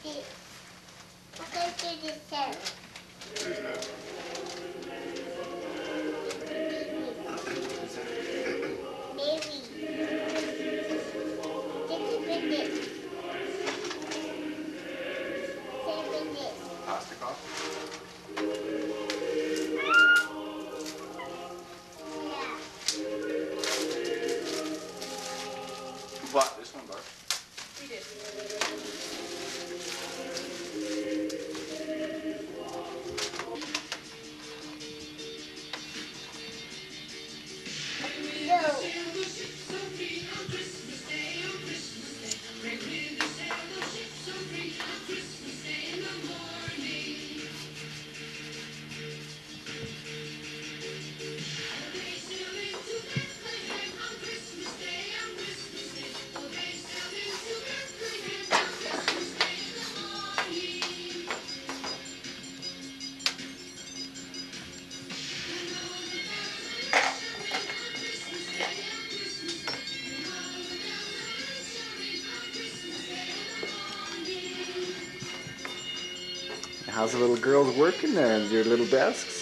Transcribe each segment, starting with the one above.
I can do this too. Who bought this one, Bart? We did. How's the little girls working there at your little desks?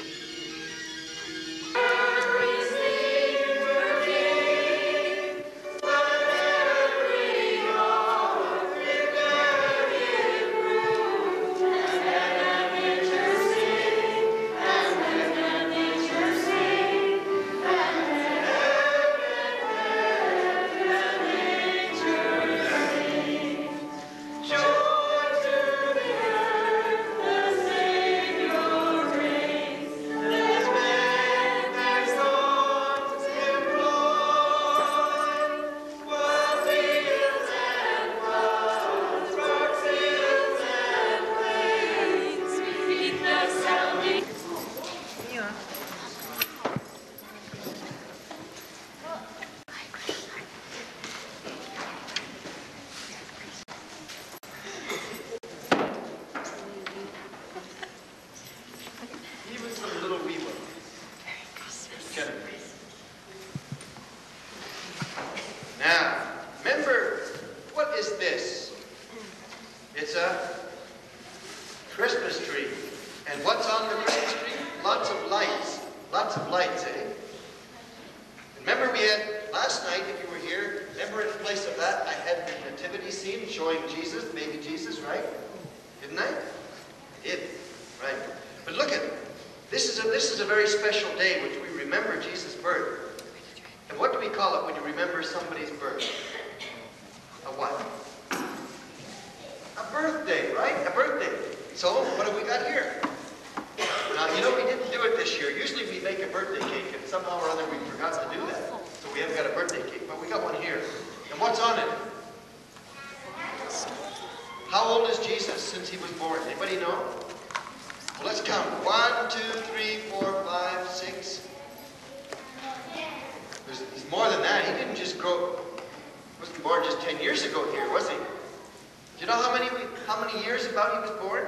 Now, remember, what is this? It's a Christmas tree. And what's on the Christmas tree? Lots of lights. Lots of lights, eh? Remember we had, last night, if you were here, remember in place of that, I had the nativity scene showing Jesus, baby Jesus, right? Didn't I? I did, right. But look at it. This is a very special day which we remember Jesus' birth. And what do we call it when you remember somebody's birth? A what? A birthday, right? A birthday. So, what have we got here? Now, you know, we didn't do it this year. Usually we make a birthday cake, and somehow or other we forgot to do that. So we haven't got a birthday cake, but we got one here. And what's on it? How old is Jesus since he was born? Anybody know? Well, let's count. 1, 2, 3, 4, 5, 6. He's more than that. He didn't just grow, wasn't born just 10 years ago here, was he? Do you know how many years about he was born?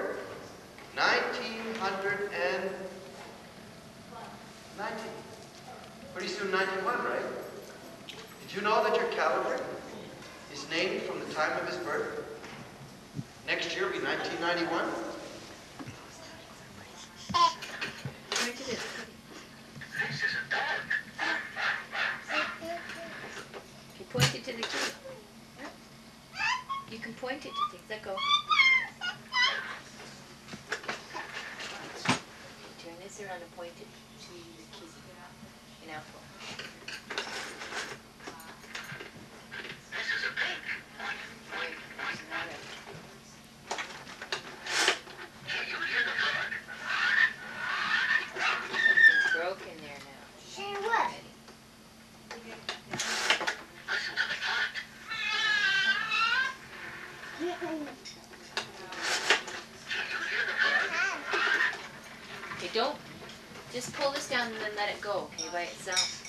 1990. Pretty soon 91, right? Did you know that your calendar is named from the time of his birth? Next year will be 1991. You point it to the key. You can point it to things. Let go. Turn this around and point it to the key. In apple. Something's broken there now. Say what? Okay, don't. Just pull this down and then let it go, okay, by itself.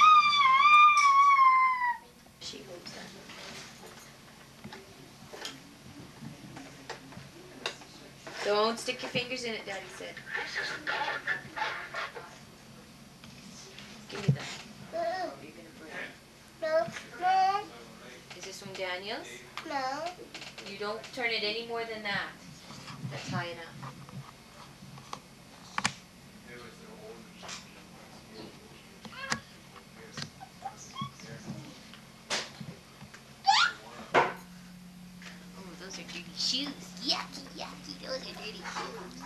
She holds that. Don't stick your fingers in it, Daddy said. Give me that. Oh, you're gonna burn it. No. Is this from Daniel's? No. You don't turn it any more than that. That's high enough. Oh, those are dirty shoes. Yucky, yucky. Those are dirty shoes.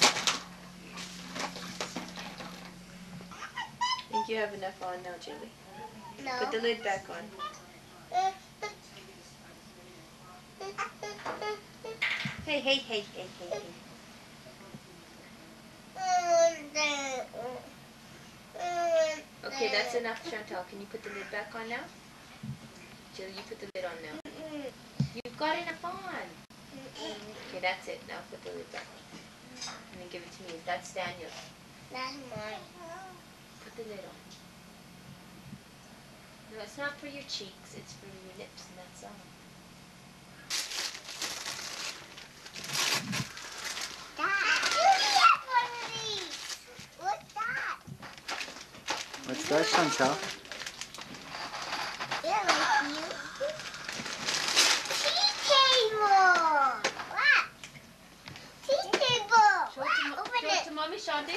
Think you have enough on now, Julie? No. Put the lid back on. Hey, hey, hey, hey, hey, hey. Okay, that's enough, Chantal. Can you put the lid back on now? Julie, you put the lid on now. You've got enough on. Okay, that's it. Now put the lid back on. And then give it to me. That's Daniel. That's mine. Put the lid on. No, it's not for your cheeks. It's for your lips, and that's all. What's that, Chantal? Yeah, like you. Tea table. What? Tea table. Show it to, Open show it it. to Mommy, Shanti.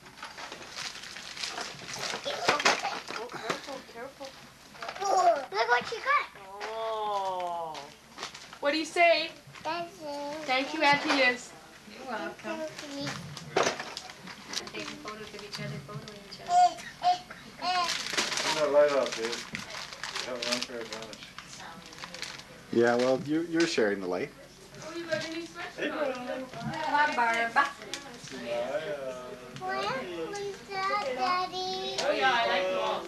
Oh, careful, careful. Look what you got. Oh. What do you say? That's it. Thank you, Auntie Liz. You're welcome. Thank Taking photos of each other, photoing each other. Turn that light off, Dave. You have an unfair advantage. Yeah, well, you're sharing the light. Oh, you got a new sweatshirt on. Come on, Barba. Where was that, Daddy? Oh, yeah, I like them all.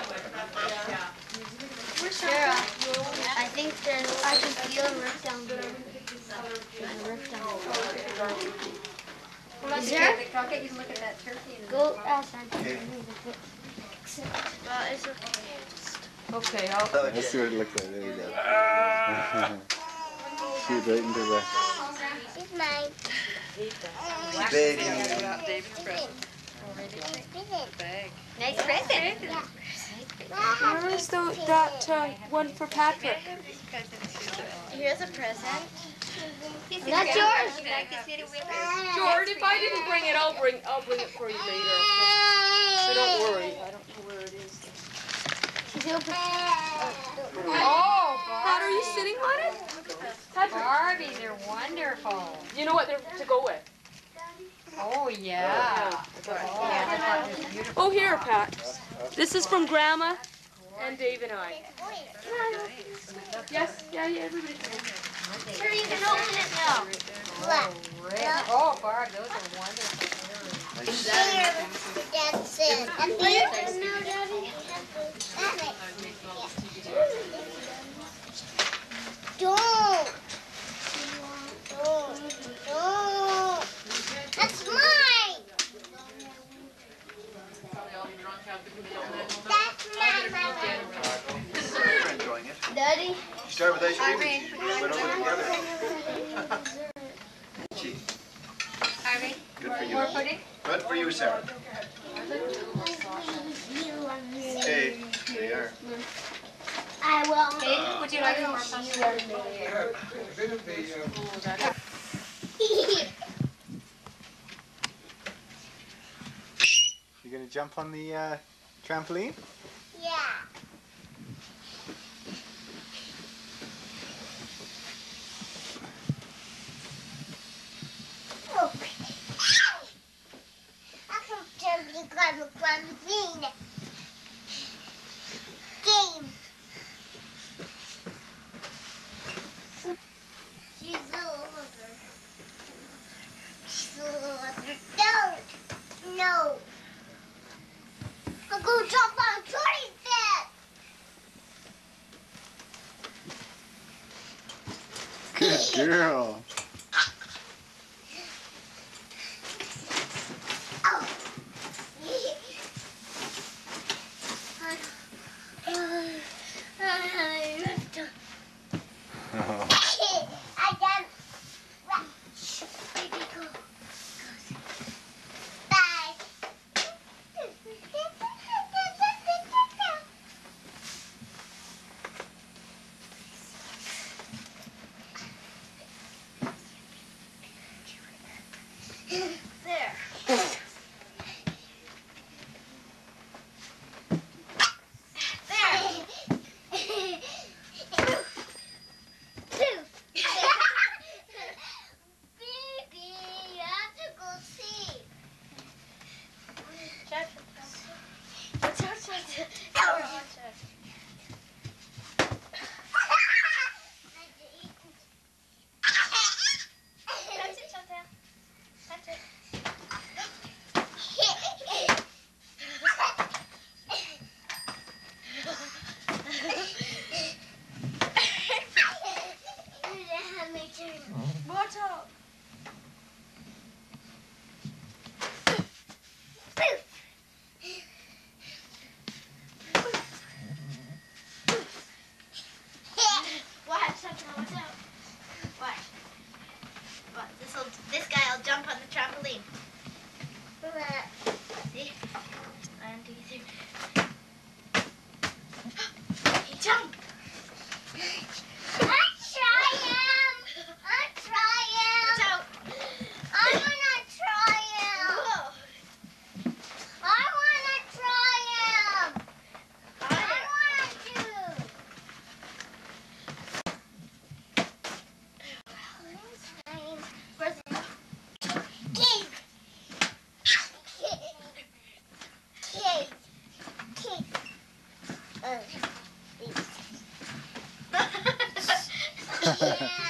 Where's Sarah? I think there's. I can feel a roof down there. There's a roof down there. Is there? I'll get you to look at that turkey. Go ask Santa. Well, it's okay. Okay, Let's see what it looks like. There you go. Shoot right into the... It's mine. Baby. Nice present. Where's that one for Patrick? Here's a present. That's yours. Would you like to sit it with us? George, if I didn't bring it, I'll bring it for you later. So don't worry. I don't know where it is. Oh, Pat, are you sitting on it? Barbies are wonderful. You know what they're to go with? Oh, yeah. Oh, here, Pat. This is from Grandma and Dave and I. Yes, yeah, everybody can. Here, you can open it now. Oh, Barb, those are wonderful. Here, that's it. And here, no, Daddy. Don't. That's mine. That's mine. You're enjoying it. Daddy. Start with ice cream. Went over together. Gee, Harvey, good for you. more pudding? Good for you, Sarah. Hey, there you are. I will. Hey, would you like more pasta? You gonna jump on the trampoline? Yeah. Game. She's over. She's over. Don't. No. I'll go jump on Jordy's bed. Good girl. I got. Baby, go. Bye. Yeah.